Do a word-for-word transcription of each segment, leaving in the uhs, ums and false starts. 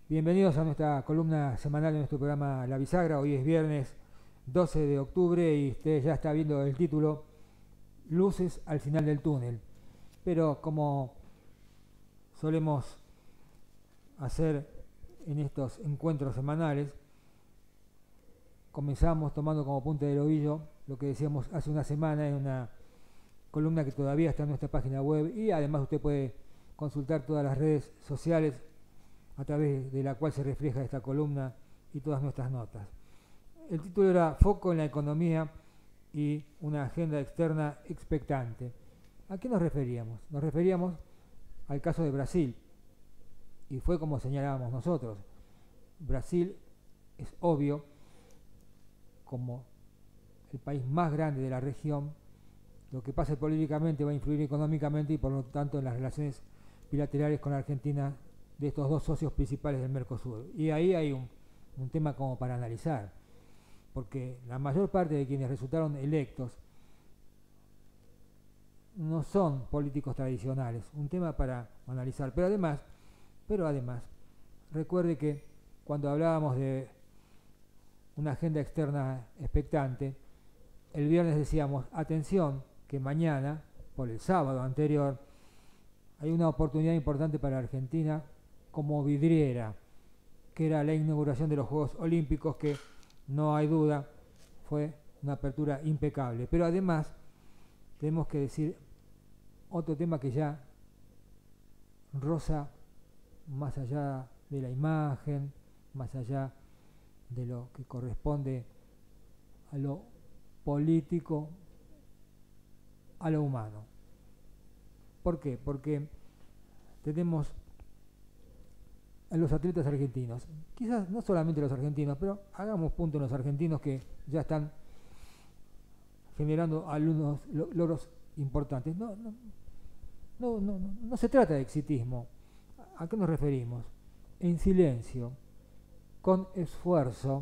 Bienvenidos a nuestra columna semanal de nuestro programa La Bisagra. Hoy es viernes doce de octubre y usted ya está viendo el título Luces al final del túnel. Pero como solemos hacer en estos encuentros semanales, comenzamos tomando como punta del ovillo lo que decíamos hace una semana en una columna que todavía está en nuestra página web, y además usted puede consultar todas las redes sociales a través de la cual se refleja esta columna y todas nuestras notas. El título era Foco en la economía y una agenda externa expectante. ¿A qué nos referíamos? Nos referíamos al caso de Brasil, y fue como señalábamos nosotros. Brasil es obvio, como el país más grande de la región, lo que pase políticamente va a influir económicamente y por lo tanto en las relaciones bilaterales con la Argentina de estos dos socios principales del Mercosur. Y ahí hay un, un tema como para analizar, porque la mayor parte de quienes resultaron electos no son políticos tradicionales, un tema para analizar. Pero además, pero además, recuerde que cuando hablábamos de una agenda externa expectante, el viernes decíamos, atención, que mañana, por el sábado anterior, hay una oportunidad importante para Argentina como vidriera, que era la inauguración de los Juegos Olímpicos, que no hay duda fue una apertura impecable. Pero además tenemos que decir otro tema que ya roza más allá de la imagen, más allá de lo que corresponde a lo político, a lo humano. ¿Por qué? Porque tenemos a los atletas argentinos, quizás no solamente los argentinos, pero hagamos punto en los argentinos que ya están generando algunos logros importantes. No, no, no, no, no, no se trata de exitismo. ¿A qué nos referimos? En silencio, con esfuerzo,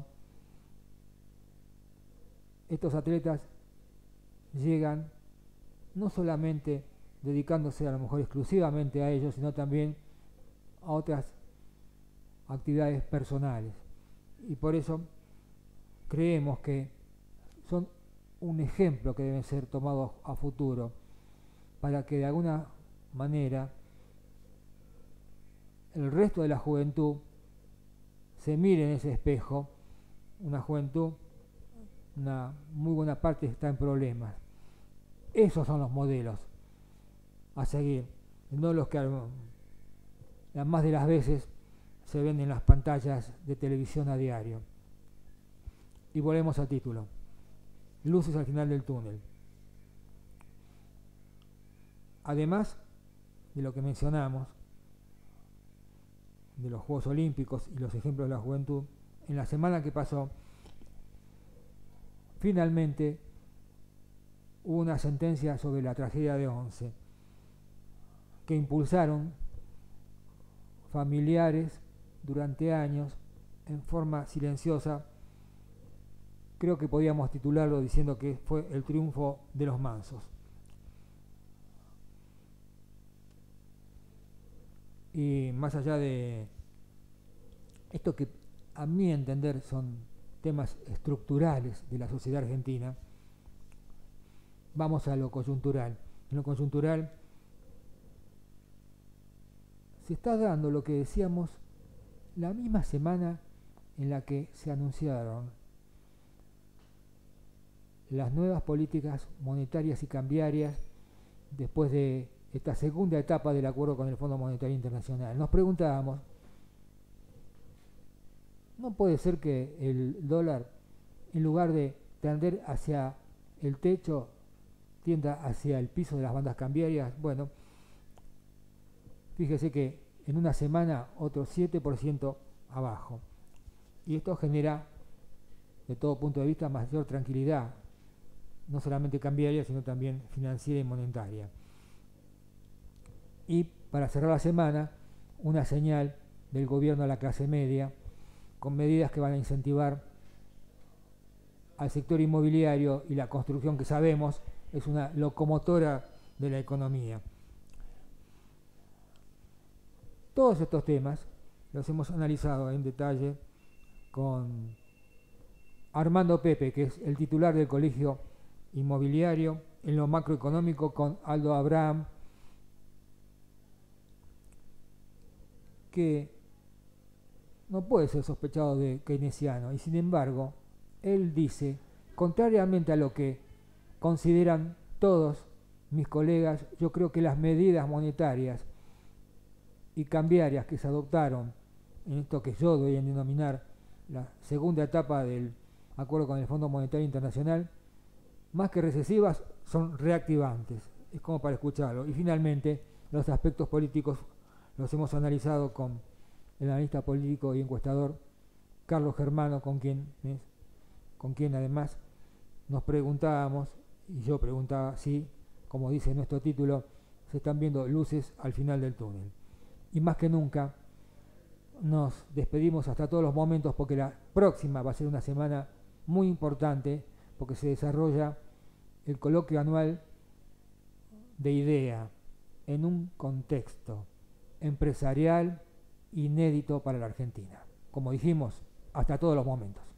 estos atletas llegan no solamente dedicándose a lo mejor exclusivamente a ellos, sino también a otras actividades personales. Y por eso creemos que son un ejemplo que deben ser tomados a futuro, para que de alguna manera el resto de la juventud se mire en ese espejo, una juventud, una muy buena parte está en problemas. Esos son los modelos a seguir, no los que las más de las veces se ven en las pantallas de televisión a diario. Y volvemos al título, luces al final del túnel. Además de lo que mencionamos, de los Juegos Olímpicos y los ejemplos de la juventud, en la semana que pasó, finalmente hubo una sentencia sobre la tragedia de Once, que impulsaron familiares durante años en forma silenciosa. Creo que podíamos titularlo diciendo que fue el triunfo de los mansos. Y más allá de esto, que a mi entender son temas estructurales de la sociedad argentina, vamos a lo coyuntural. En lo coyuntural se está dando lo que decíamos la misma semana en la que se anunciaron las nuevas políticas monetarias y cambiarias después de esta segunda etapa del acuerdo con el Fondo Monetario Internacional. Nos preguntábamos, ¿no puede ser que el dólar, en lugar de tender hacia el techo, tienda hacia el piso de las bandas cambiarias? Bueno, fíjese que en una semana otro siete por ciento abajo. Y esto genera, de todo punto de vista, mayor tranquilidad, no solamente cambiaria, sino también financiera y monetaria. Y para cerrar la semana, una señal del gobierno a la clase media, con medidas que van a incentivar al sector inmobiliario y la construcción, que sabemos es una locomotora de la economía. Todos estos temas los hemos analizado en detalle con Armando Pepe, que es el titular del Colegio Inmobiliario, en lo macroeconómico con Aldo Abraham, que no puede ser sospechado de keynesiano, y sin embargo, él dice, contrariamente a lo que consideran todos mis colegas, yo creo que las medidas monetarias y cambiarias que se adoptaron en esto que yo doy a denominar la segunda etapa del acuerdo con el Fondo Monetario Internacional, más que recesivas, son reactivantes. Es como para escucharlo. Y finalmente, los aspectos políticos los hemos analizado con el analista político y encuestador Carlos Germano, con quien, ¿ves? con quien además nos preguntábamos, y yo preguntaba si, como dice nuestro título, se están viendo luces al final del túnel. Y más que nunca, nos despedimos hasta todos los momentos, porque la próxima va a ser una semana muy importante, porque se desarrolla el coloquio anual de IDEA en un contexto empresarial inédito para la Argentina. Como dijimos, hasta todos los momentos.